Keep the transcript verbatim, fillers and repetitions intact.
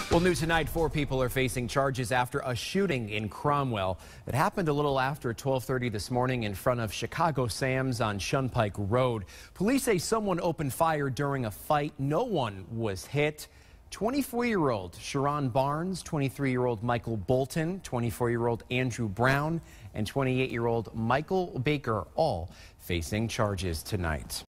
Well, new tonight, four people are facing charges after a shooting in Cromwell. It happened a little after twelve thirty this morning in front of Chicago Sam's on Shunpike Road. Police say someone opened fire during a fight. No one was hit. twenty-four-year-old Sharon Barnes, twenty-three-year-old Michael Bolton, twenty-four-year-old Andrew Brown, and twenty-eight-year-old Michael Baker, all facing charges tonight.